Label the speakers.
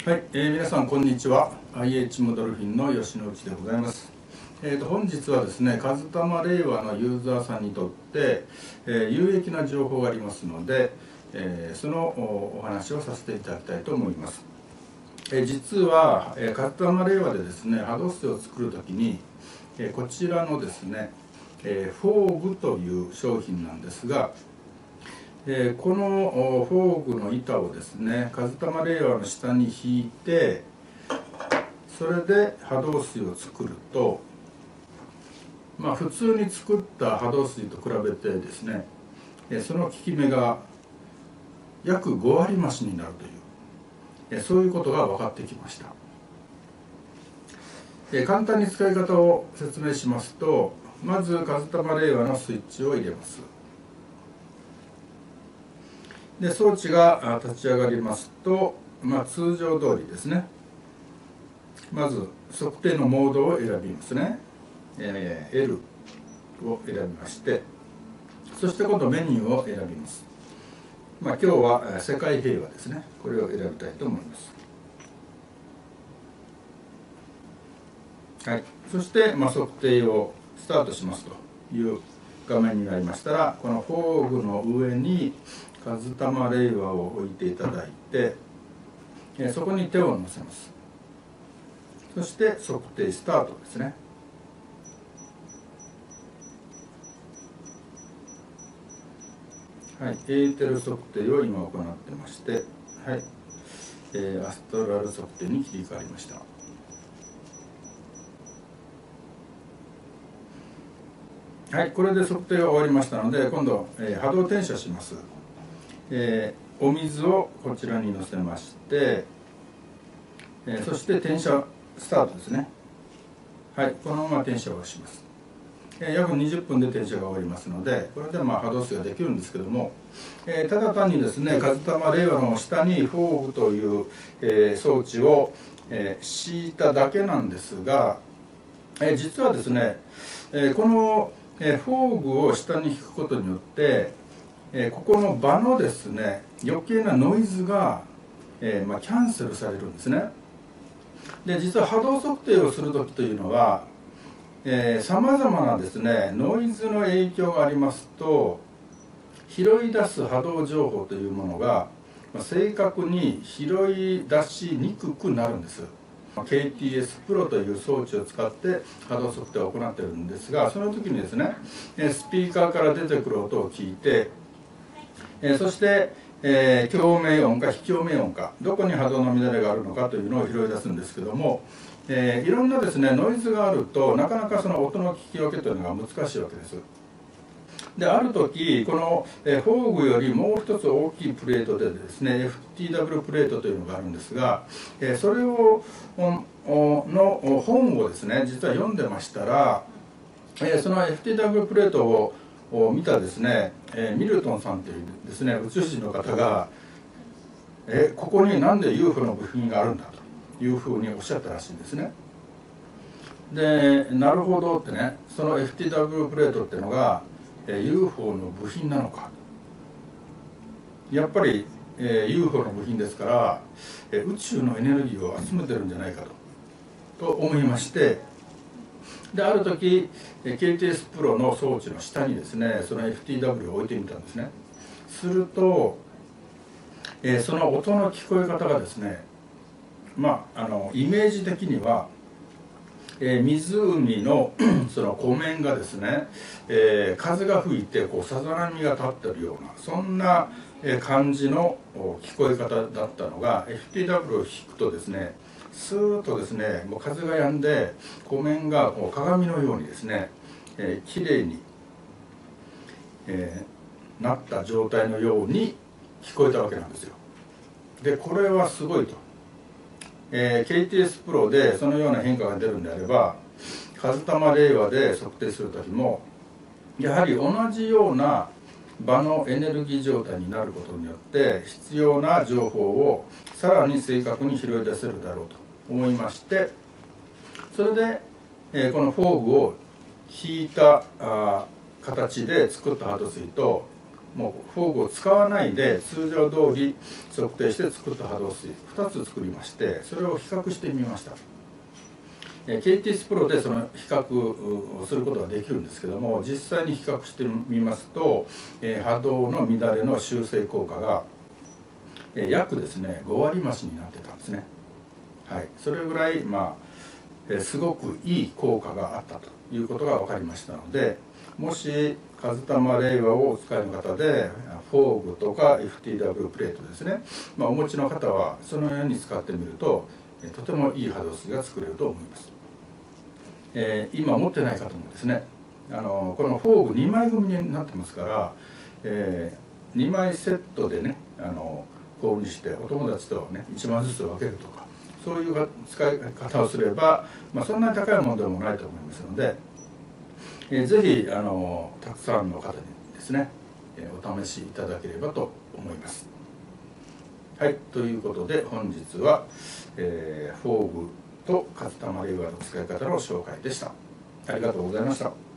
Speaker 1: はい、皆さんこんにちは。 IH モドルフィンの吉野内でございます。本日はですね、和玉令和のユーザーさんにとって、有益な情報がありますので、そのお話をさせていただきたいと思います。実は、和玉令和でですね、波動水を作るときに、こちらのですね、フォーグという商品なんですが、このフォーグの板をですね、和玉令和の下に引いて、それで波動水を作ると、普通に作った波動水と比べてですね、その効き目が約5割増しになるという、そういうことが分かってきました。簡単に使い方を説明しますと、まず和玉令和のスイッチを入れます。で装置が立ち上がりますと、通常通りですね、まず測定のモードを選びますね、L を選びまして、そして今度メニューを選びます。今日は世界平和ですね、これを選びたいと思います。はい、そして測定をスタートしますという画面になりましたら、このフォーグの上に和玉令和を置いていただいて、そこに手を乗せます。そして測定スタートですね。はい、エーテル測定を今行ってまして、はい、アストラル測定に切り替わりました。はい、これで測定が終わりましたので、今度、波動転写します。お水をこちらにのせまして、そして転写スタートですね。はい、このまま転写をします。約20分で転写が終わりますので、これで波動水ができるんですけども、ただ単にですね、和玉令和の下にフォーグという、装置を、敷いただけなんですが、実はですね、このフォーグを下に引くことによって、ここの場のですね、余計なノイズが、キャンセルされるんですね。で実は波動測定をする時というのは、さまざまなですねノイズの影響がありますと、拾い出す波動情報というものが正確に拾い出しにくくなるんです。KTS プロという装置を使って波動測定を行っているんですが、その時にですね、スピーカーから出てくる音を聞いて、そして、共鳴音か非共鳴音か、どこに波動の乱れがあるのかというのを拾い出すんですけども、いろんなですねノイズがあると、なかなかその音の聞き分けというのが難しいわけです。である時、このフォーグよりもう一つ大きいプレートでですね、 FTW プレートというのがあるんですが、それをの本をですね実は読んでましたら、その FTW プレートを見たですね、ミルトンさんというですね宇宙人の方が、ここになんで UFO の部品があるんだというふうにおっしゃったらしいんですね。でなるほどってね、その FTW プレートっていうのがUFO の部品なのか、やっぱり、UFO の部品ですから、宇宙のエネルギーを集めてるんじゃないかと思いまして、である時 KTS プロの装置の下にですねその FTW を置いてみたんですね。すると、その音の聞こえ方がですね、イメージ的には湖のその湖面がですね、風が吹いてさざ波が立ってるような、そんな感じの聞こえ方だったのが、 FTW を引くとですね、スーッとですねもう風が止んで、湖面が鏡のようにですね、きれいに、なった状態のように聞こえたわけなんですよ。でこれはすごいと。KTS プロでそのような変化が出るんであれば、和玉令和で測定する時もやはり同じような場のエネルギー状態になることによって、必要な情報をさらに正確に拾い出せるだろうと思いまして、それで、このフォーグを引いた形で作った波動水と、 もうフォーグを使わないで通常通り測定して作った波動水2つ作りまして、それを比較してみました。KTS プロでその比較をすることができるんですけども、実際に比較してみますと、波動の乱れの修正効果が約ですね5割増しになってたんですね。はい、それぐらい、すごくいい効果があったということが分かりましたので、もし和玉令和をお使いの方でフォーグとか FTW プレートですね、お持ちの方はそのように使ってみるととてもいい波動水が作れると思います。今持ってない方もですね、このフォーグ2枚組になってますから、2枚セットでね購入してお友達とね1枚ずつ分けるとか、そういう使い方をすれば、そんなに高いものでもないと思いますので、ぜひたくさんの方にですねお試しいただければと思います。はい、ということで本日は、フォーグと和玉令和の使い方の紹介でした。ありがとうございました。